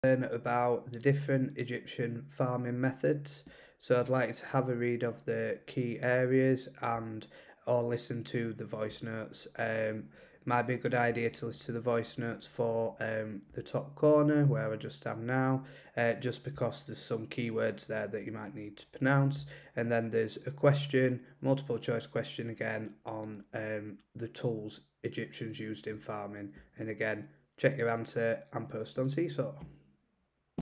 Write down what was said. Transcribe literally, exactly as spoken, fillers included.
Learn about the different Egyptian farming methods. So I'd like to have a read of the key areas and or listen to the voice notes. Um, might be a good idea to listen to the voice notes for um, the top corner where I just am now, uh, just because there's some keywords there that you might need to pronounce. And then there's a question, multiple choice question again on um, the tools Egyptians used in farming. And again, check your answer and post on Seesaw.